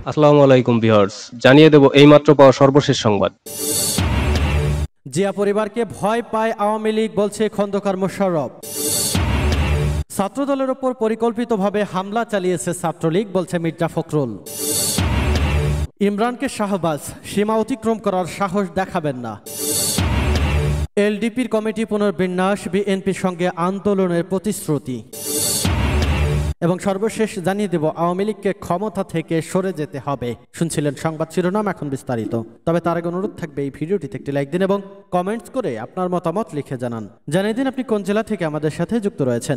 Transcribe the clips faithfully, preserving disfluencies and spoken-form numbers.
আসসালামু আলাইকুম ভিউয়ার্স, জানিয়ে দেব এইমাত্র পাওয়া সর্বশেষ সংবাদ। জিয়া পরিবারকে ভয় পায় আওয়ামী লীগ, বলছে খন্দকার মোশাররফ। ছাত্রদলের ওপর পরিকল্পিতভাবে হামলা চালিয়েছে ছাত্রলীগ, বলছে মির্জা ফখরুল। ইমরানকে শাহবাজ, সীমা অতিক্রম করার সাহস দেখাবেন না। এলডিপির কমিটি পুনর্বিন্যাস, বিএনপির সঙ্গে আন্দোলনের প্রতিশ্রুতি। এবং সর্বশেষ জানিয়ে দেব আওয়ামী লীগকে ক্ষমতা থেকে সরে যেতে হবে। শুনছিলেন সংবাদ শিরোনাম, এখন বিস্তারিত। তবে তার আগে অনুরোধ থাকবে এই ভিডিওটিতে একটি লাইক দিন এবং কমেন্টস করে আপনার মতামত লিখে জানান। জানিয়ে দিন আপনি কোন জেলা থেকে আমাদের সাথে যুক্ত রয়েছেন।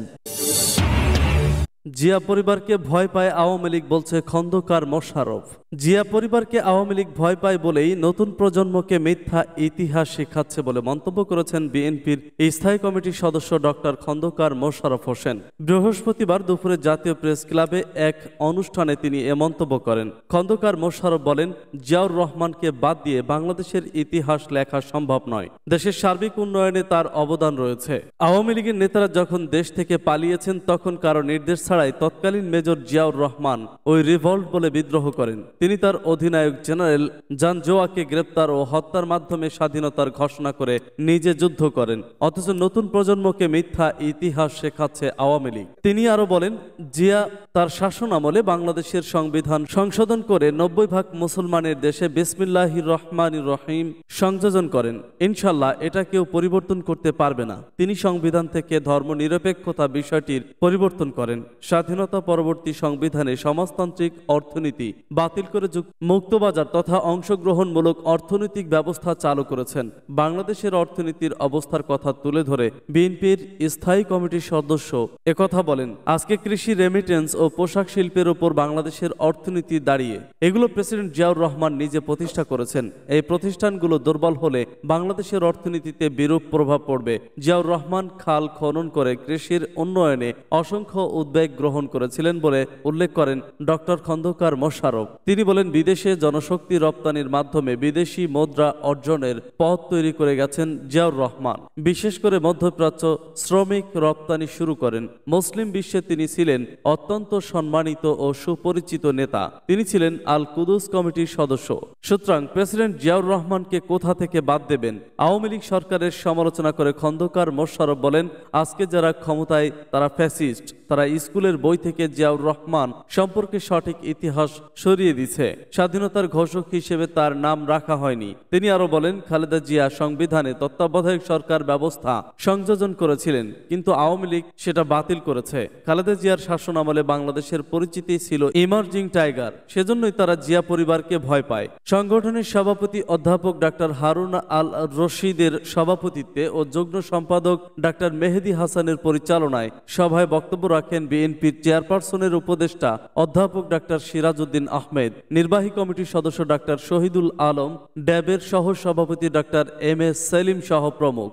জিয়া পরিবারকে ভয় পায় আওয়ামী লীগ, বলছে খন্দকার মোশাররফ। জিয়া পরিবারকে আওয়ামী লীগ ভয় পায় বলেই নতুন প্রজন্মকে মিথ্যা ইতিহাস শেখাচ্ছে বলে মন্তব্য করেছেন বিএনপির স্থায়ী কমিটির সদস্য ডক্টর খন্দকার মোশাররফ হোসেন। বৃহস্পতিবার দুপুরে জাতীয় প্রেস ক্লাবে এক অনুষ্ঠানে তিনি এ মন্তব্য করেন। খন্দকার মোশাররফ বলেন, জিয়াউর রহমানকে বাদ দিয়ে বাংলাদেশের ইতিহাস লেখা সম্ভব নয়। দেশের সার্বিক উন্নয়নে তার অবদান রয়েছে। আওয়ামী লীগের নেতারা যখন দেশ থেকে পালিয়েছেন তখন কারো নির্দেশ ছাড়াই তৎকালীন মেজর জিয়াউর রহমান ওই রিভল্ট বলে বিদ্রোহ করেন। তিনি তার অধিনায়ক জেনারেল জান জোয়াকে গ্রেপ্তার ও হত্যার মাধ্যমে স্বাধীনতার ঘোষণা করে নিজে যুদ্ধ করেন। অথচ নতুন প্রজন্মকে মিথ্যা ইতিহাস শেখাচ্ছে আওয়ামী লীগ। তিনি আরো বলেন, জিয়া তার শাসন আমলে বাংলাদেশের সংবিধান সংশোধন করে নব্বই ভাগ মুসলমানের দেশে বিসমিল্লাহির রহমানির রহিম সংযোজন করেন। ইনশাল্লাহ এটা কেউ পরিবর্তন করতে পারবে না। তিনি সংবিধান থেকে ধর্ম নিরপেক্ষতা বিষয়টির পরিবর্তন করেন। স্বাধীনতা পরবর্তী সংবিধানে সমাজতান্ত্রিক অর্থনীতি বাতিল করে মুক্তবাজার তথা অংশগ্রহণমূলক অর্থনৈতিক ব্যবস্থা চালু করেছেন। বাংলাদেশের অর্থনীতির অবস্থার কথা তুলে ধরে বিএনপির স্থায়ী কমিটির সদস্য একথা বলেন, আজকে কৃষি, রেমিটেন্স ও পোশাক শিল্পের উপর বাংলাদেশের অর্থনীতি দাঁড়িয়ে। এগুলো প্রেসিডেন্ট জিয়াউর রহমান নিজে প্রতিষ্ঠা করেছেন। এই প্রতিষ্ঠানগুলো দুর্বল হলে বাংলাদেশের অর্থনীতিতে বিরূপ প্রভাব পড়বে। জিয়াউর রহমান খাল খনন করে কৃষির উন্নয়নে অসংখ্য উদ্যোগ গ্রহণ করেছিলেন বলে উল্লেখ করেন ডক্টর খন্দকার মোশাররফ। তিনি বলেন, বিদেশে জনশক্তি রপ্তানির মাধ্যমে বিদেশি মুদ্রা অর্জনের পথ তৈরি করে গেছেন জিয়াউর রহমান। বিশেষ করে মধ্যপ্রাচ্য শ্রমিক রপ্তানি শুরু করেন। মুসলিম বিশ্বে তিনি ছিলেন অত্যন্ত সম্মানিত ও সুপরিচিত নেতা। তিনি ছিলেন আল কুদুস কমিটির সদস্য। সুতরাং প্রেসিডেন্ট জিয়াউর রহমানকে কোথা থেকে বাদ দেবেন? আওয়ামী লীগ সরকারের সমালোচনা করে খন্দকার মোশাররফ বলেন, আজকে যারা ক্ষমতায় তারা ফ্যাসিস্ট। তারা স্কুলের বই থেকে জিয়াউর রহমান সম্পর্কে সঠিক ইতিহাস সরিয়ে দিচ্ছে। স্বাধীনতার ঘোষক হিসেবে তার নাম রাখা হয়নি। তিনি আরো বলেন, খালেদা জিয়া সংবিধানে তত্ত্বাবধায়ক সরকার ব্যবস্থা সংযোজন করেছিলেন, কিন্তু আওয়ামী লীগ সেটা বাতিল করেছে। খালেদা জিয়ার শাসন আমলে বাংলাদেশের পরিচিতি ছিল ইমার্জিং টাইগার। সেজন্যই তারা জিয়া পরিবারকে ভয় পায়। সংগঠনের সভাপতি অধ্যাপক ডাক্তার হারুন আল রশিদের সভাপতিত্বে ও যুগ্ম সম্পাদক ডাক্তার মেহেদি হাসানের পরিচালনায় সভায় বক্তব্য রাখেন বিএনপির চেয়ারপারসনের উপদেষ্টা অধ্যাপক ডাক্তার সিরাজউদ্দিন আহমেদ, নির্বাহী কমিটির সদস্য ডাক্তার শহীদুল আলম, ড্যাবের সহ সভাপতি ডাক্তার এম এস সেলিম সহ প্রমুখ।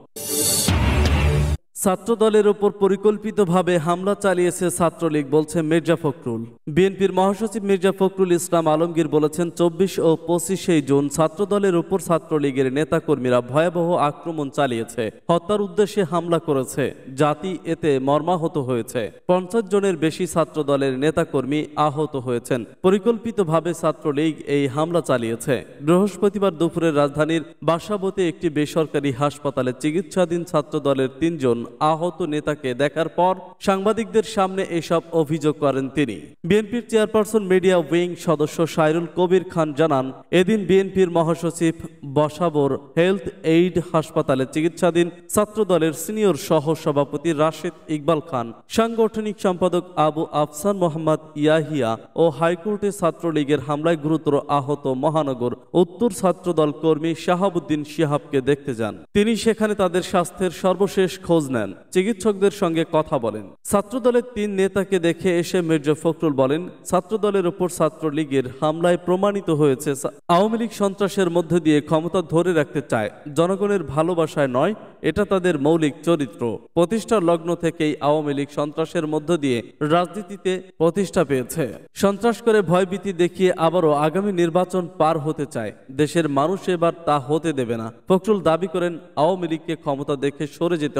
ছাত্রদলের উপর পরিকল্পিতভাবে হামলা চালিয়েছে ছাত্রলীগ, বলছে মির্জা ফখরুল। বিএনপির মহাসচিব মির্জা ফখরুল ইসলাম আলমগীর বলেছেন, চব্বিশ ও পঁচিশে জুন ছাত্রদলের উপর ছাত্রলীগের নেতাকর্মীরা ভয়াবহ আক্রমণ চালিয়েছে, হত্যার উদ্দেশ্যে হামলা করেছে। জাতি এতে মর্মাহত হয়েছে। পঞ্চাশ জনের বেশি ছাত্রদলের নেতাকর্মী আহত হয়েছেন। পরিকল্পিতভাবে ছাত্রলীগ এই হামলা চালিয়েছে। বৃহস্পতিবার দুপুরে রাজধানীর বাসাবোতে একটি বেসরকারি হাসপাতালে চিকিৎসাধীন ছাত্রদলের তিনজন আহত নেতাকে দেখার পর সাংবাদিকদের সামনে এসব অভিযোগ করেন তিনি। বিএনপির চেয়ারপারসন মিডিয়া উইং সদস্য সাইরুল কবির খান জানান, এদিন বিএনপির মহাসচিব বসাবর হেলথ এইড হাসপাতালে চিকিৎসাধীন ছাত্রদলের সিনিয়র সহ সভাপতি রাশেদ ইকবাল খান, সাংগঠনিক সম্পাদক আবু আফসান মোহাম্মদ ইয়াহিয়া ও হাইকোর্টে ছাত্রলীগের হামলায় গুরুতর আহত মহানগর উত্তর ছাত্রদল কর্মী শাহাবুদ্দিন শিহাবকে দেখতে যান। তিনি সেখানে তাদের স্বাস্থ্যের সর্বশেষ খোঁজ নেন, চিকিৎসকদের সঙ্গে কথা বলেন। ছাত্রদলের তিন নেতাকে দেখে এসে মির্জা ফখরুল বলেন, ছাত্রদলের উপর ছাত্রলীগের হামলায় প্রমাণিত হয়েছে আওয়ামী লীগ সন্ত্রাসের মধ্যে দিয়ে ক্ষমতা ধরে রাখতে চায়, জনগণের ভালোবাসায় নয়। এটা তাদের মৌলিক চরিত্র। প্রতিষ্ঠার লগ্ন থেকেই আওয়ামী লীগ সন্ত্রাসের মধ্য দিয়ে রাজনীতিতে প্রতিষ্ঠা পেয়েছে। সন্ত্রাস করে ভয়ভীতি দেখিয়ে আবারও আগামী নির্বাচন পার হতে চায়। দেশের মানুষ এবার তা হতে দেবে না। ফখরুল দাবি করেন, আওয়ামী লীগকে ক্ষমতা দেখে সরে যেতে হবে,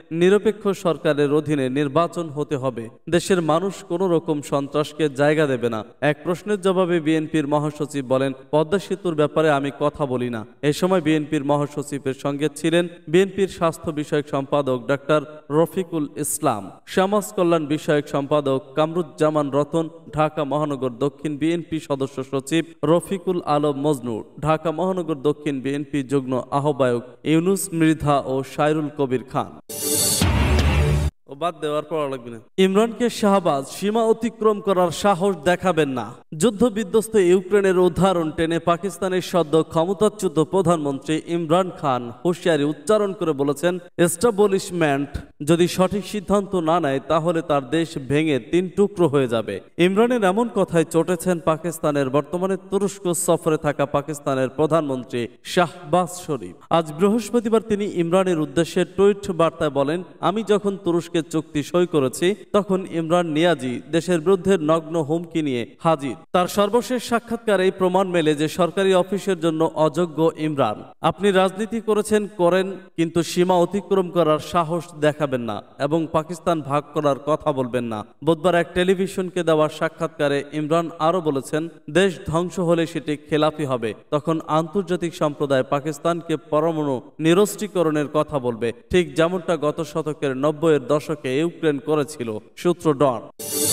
নিরপেক্ষ সরকারের অধীনে নির্বাচন হতে হবে। দেশের মানুষ কোনো রকম সন্ত্রাসকে জায়গা দেবে না। এক প্রশ্নের জবাবে বিএনপির মহাসচিব বলেন, পদ্মা সেতুর ব্যাপারে আমি কথা বলি না। এ সময় বিএনপির মহাসচিবের সঙ্গে ছিলেন বিএনপির স্বাস্থ্য বিষয়ক সম্পাদক ডাক্তার রফিকুল ইসলাম, সমাজ কল্যাণ বিষয়ক সম্পাদক কামরুজ্জামান রতন, ঢাকা মহানগর দক্ষিণ বিএনপি সদস্য সচিব রফিকুল আলম মজনু, ঢাকা মহানগর দক্ষিণ বিএনপি যুগ্ম আহ্বায়ক ইউনুস মৃধা ও সাইরুল কবির খান। বাদ দেওয়ার পর লাগবে না। ইমরানকে শাহবাজ সীমা অতিক্রম করার সাহস দেখাবেন না। যুদ্ধ বিধ্বস্ত ইউক্রেনের উদাহরণ টেনে পাকিস্তানের সদ্য ক্ষমতাচ্যুত প্রধানমন্ত্রী ইমরান খান হুঁশিয়ারি উচ্চারণ করে বলেছেন, এস্টাবলিশমেন্ট যদি সঠিক সিদ্ধান্ত না নেয় তাহলে তার দেশ ভেঙে তিন টুকরো হয়ে যাবে। ইমরানের এমন কথায় চটেছেন পাকিস্তানের বর্তমানে তুরস্ক সফরে থাকা পাকিস্তানের প্রধানমন্ত্রী শাহবাজ শরীফ। আজ বৃহস্পতিবার তিনি ইমরানের উদ্দেশ্যে টুইট বার্তায় বলেন, আমি যখন তুরস্কে চুক্তি সই করেছি তখন ইমরান নিয়াজি দেশের বিরুদ্ধে নগ্ন হুমকি নিয়ে হাজির। তার সর্বশেষ সাক্ষাৎকারেই প্রমাণ মেলে যে সরকারি অফিসের জন্য অযোগ্য ইমরান। আপনি রাজনীতি করেছেন করেন, কিন্তু সীমা অতিক্রম করার সাহস দেখাবেন না এবং পাকিস্তান ভাগ করার কথা বলবেন না। বুধবার এক টেলিভিশনকে দেওয়া সাক্ষাৎকারে ইমরান আরো বলেছেন, দেশ ধ্বংস হলে সেটি খেলাফি হবে, তখন আন্তর্জাতিক সম্প্রদায় পাকিস্তানকে পরমাণু নিরস্ত্রীকরণের কথা বলবে, ঠিক যেমনটা গত শতকের নব্বইয়ের দশকে ইউক্রেন করেছিল। সূত্র ডন।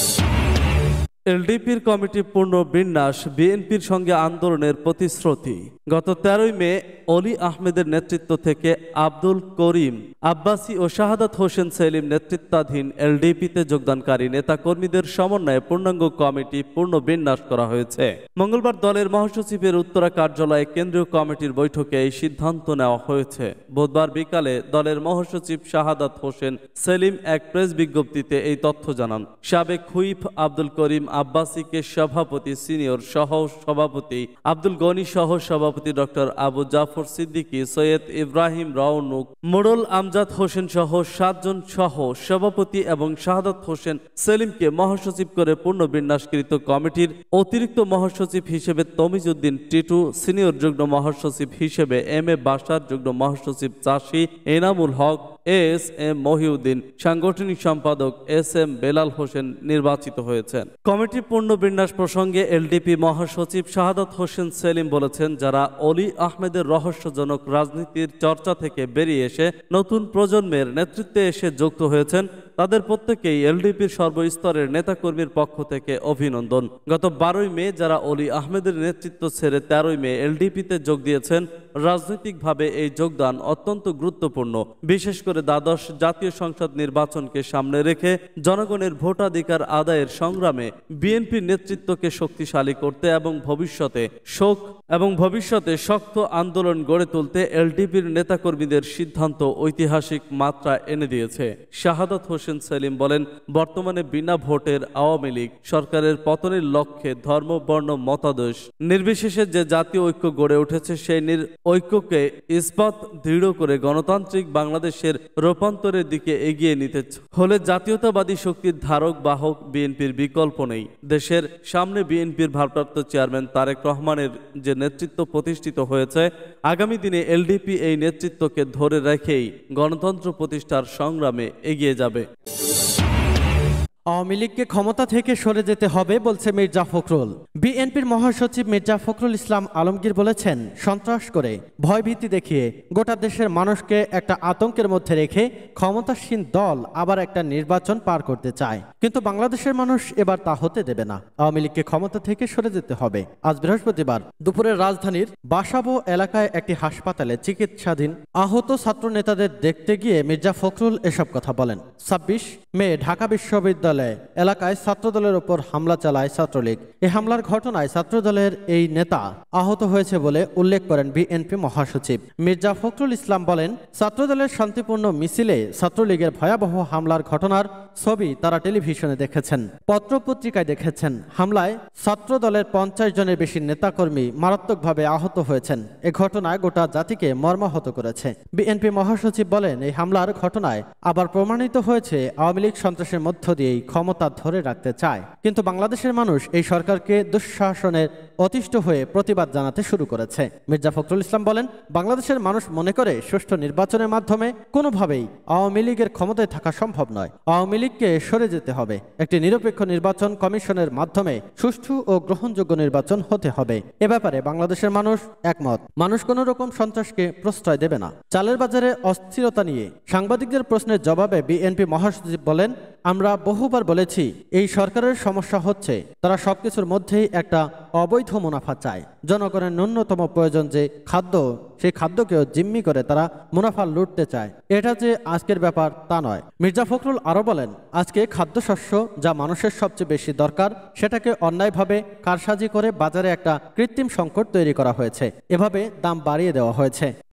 এলডিপির কমিটি পূর্ণ বিন্যাস, বিএনপির সঙ্গে আন্দোলনের প্রতিশ্রুতি। গত তেরোই মে অলি আহমেদের নেতৃত্ব থেকে আব্দুল করিম আব্বাসী ও শাহাদাত হোসেন সেলিম নেতৃত্বাধীন এলডিপিতে যোগদানকারী নেতাকর্মীদের সমন্বয়ে পূর্ণাঙ্গ কমিটি পূর্ণ বিন্যাস করা হয়েছে। মঙ্গলবার দলের মহাসচিবের উত্তরা কার্যালয়ে কেন্দ্রীয় কমিটির বৈঠকে এই সিদ্ধান্ত নেওয়া হয়েছে। বুধবার বিকালে দলের মহাসচিব শাহাদাত হোসেন সেলিম এক প্রেস বিজ্ঞপ্তিতে এই তথ্য জানান। সাবেক হুইপ আব্দুল করিম আব্বাসীকে সভাপতি, সিনিয়র সহ সভাপতি আব্দুল গনি সহ সভাপতি ডক্টর আবু জাফর সিদ্দিকী, সৈয়দ ইব্রাহিম রাউনুক, মোড়ল আমজাদ হোসেন সহ সাতজন সহ সভাপতি এবং শাহাদাত হোসেন সেলিমকে মহাসচিব করে পূর্ণ বিন্যাসকৃত কমিটির অতিরিক্ত মহাসচিব হিসেবে তমিজউদ্দিন টিটু, সিনিয়র যুগ্ম মহাসচিব হিসেবে এম এ বাসার, যুগ্ম মহাসচিব চাষি এনামুল হক, এস এম মহিউদ্দিন, সাংগঠনিক সম্পাদক এস এম বেলাল হোসেন নির্বাচিত হয়েছেন। কমিটি পূর্ণ বিন্যাস প্রসঙ্গে এলডিপি মহাসচিব শাহাদাত হোসেন সেলিম বলেছেন, যারা অলি আহমেদের রহস্যজনক রাজনীতির চর্চা থেকে বেরিয়ে এসে নতুন প্রজন্মের নেতৃত্বে এসে যুক্ত হয়েছেন তাদের প্রত্যেকেই এলডিপির সর্বস্তরের নেতাকর্মীর পক্ষ থেকে অভিনন্দন। গত বারোই মে যারা অলি আহমেদের নেতৃত্ব ছেড়ে তেরোই মে এলডিপিতে যোগ দিয়েছেন, রাজনৈতিকভাবে এই যোগদান অত্যন্ত গুরুত্বপূর্ণ। বিশেষ করে দ্বাদশ জাতীয় সংসদ নির্বাচনকে সামনে রেখে জনগণের ভোটাধিকার আদায়ের সংগ্রামে বিএনপির নেতৃত্বকে শক্তিশালী করতে এবং ভবিষ্যতে শোক এবং ভবিষ্যতে শক্ত আন্দোলন গড়ে তুলতে এলডিপির নেতাকর্মীদের সিদ্ধান্ত ঐতিহাসিক মাত্রা এনে দিয়েছে। শাহাদাত হোসেন সেলিম বলেন, বর্তমানে বিনা ভোটের আওয়ামী লীগ সরকারের পতনের লক্ষ্যে ধর্ম, বর্ণ, মতাদর্শ নির্বিশেষে যে জাতীয় ঐক্য গড়ে উঠেছে সেই ঐক্যকে ইস্পাত দৃঢ় করে গণতান্ত্রিক বাংলাদেশের রূপান্তরের দিকে এগিয়ে নিতে হলে জাতীয়তাবাদী শক্তির ধারক বাহক বিএনপির বিকল্প নেই। দেশের সামনে বিএনপির ভারপ্রাপ্ত চেয়ারম্যান তারেক রহমানের যে নেতৃত্ব প্রতিষ্ঠিত হয়েছে, আগামী দিনে এলডিপি এই নেতৃত্বকে ধরে রেখেই গণতন্ত্র প্রতিষ্ঠার সংগ্রামে এগিয়ে যাবে। আওয়ামী লীগকে ক্ষমতা থেকে সরে যেতে হবে বলছে মির্জা ফখরুল। বিএনপির মহাসচিব মির্জা ফখরুল ইসলাম আলমগীর বলেছেন, সন্ত্রাস করে ভয়ভীতি দেখিয়ে গোটা দেশের মানুষকে একটা আতঙ্কের মধ্যে রেখে ক্ষমতাসীন দল আবার একটা নির্বাচন পার করতে চায়, কিন্তু বাংলাদেশের মানুষ এবার তা হতে দেবে না। আওয়ামী লীগকে ক্ষমতা থেকে সরে যেতে হবে। আজ বৃহস্পতিবার দুপুরে রাজধানীর বাসাবো এলাকায় একটি হাসপাতালে চিকিৎসাধীন আহত ছাত্র নেতাদের দেখতে গিয়ে মির্জা ফখরুল এসব কথা বলেন। ছাব্বিশ মে ঢাকা বিশ্ববিদ্যালয় এলাকায় ছাত্রদলের উপর হামলা চালায় ছাত্রলীগ। এই হামলার ঘটনায় ছাত্রদলের এই নেতা আহত হয়েছে বলে উল্লেখ করেন বিএনপি মহাসচিব মির্জা ফখরুল ইসলাম। বলেন, ছাত্রদলের শান্তিপূর্ণ মিছিলে ছাত্রলীগের ভয়াবহ হামলার ঘটনার ছবি তারা টেলিভিশনে দেখেছেন, পত্রপত্রিকায় দেখেছেন। হামলায় ছাত্রদলের পঞ্চাশ জনের বেশি নেতাকর্মী মারাত্মকভাবে আহত হয়েছেন। এ ঘটনায় গোটা জাতিকে মর্মাহত করেছে। বিএনপি মহাসচিব বলেন, এই হামলার ঘটনায় আবার প্রমাণিত হয়েছে আওয়ামী লীগ সন্ত্রাসের মধ্য দিয়েই ক্ষমতা ধরে রাখতে চায়, কিন্তু বাংলাদেশের মানুষ এই সরকারকে দুঃশাসনের অতিষ্ঠ হয়ে প্রতিবাদ জানাতে শুরু করেছে। মির্জা ফখরুল ইসলাম বলেন, বাংলাদেশের মানুষ মনে করে সুষ্ঠু নির্বাচনের মাধ্যমে কোনোভাবেই আওয়ামী লীগের ক্ষমতায় থাকা সম্ভব নয়। আওয়ামী লীগকে সরে যেতে হবে। একটি নিরপেক্ষ নির্বাচন কমিশনের মাধ্যমে সুষ্ঠু ও গ্রহণযোগ্য নির্বাচন হতে হবে। এ ব্যাপারে বাংলাদেশের মানুষ একমত। মানুষ কোনো রকম সন্ত্রাসকে প্রশ্রয় দেবে না। চালের বাজারে অস্থিরতা নিয়ে সাংবাদিকদের প্রশ্নের জবাবে বিএনপি মহাসচিব বলেন, আমরা বহুবার বলেছি এই সরকারের সমস্যা হচ্ছে তারা সবকিছুর মধ্যেই একটা অবৈধ মুনাফা চায়। জনগণের ন্যূনতম প্রয়োজন যে খাদ্য, সেই খাদ্যকেও জিম্মি করে তারা মুনাফা লুটতে চায়। এটা যে আজকের ব্যাপার তা নয়। মির্জা ফখরুল আরও বলেন, আজকে খাদ্যশস্য যা মানুষের সবচেয়ে বেশি দরকার সেটাকে অন্যায়ভাবে কারসাজি করে বাজারে একটা কৃত্রিম সংকট তৈরি করা হয়েছে। এভাবে দাম বাড়িয়ে দেওয়া হয়েছে।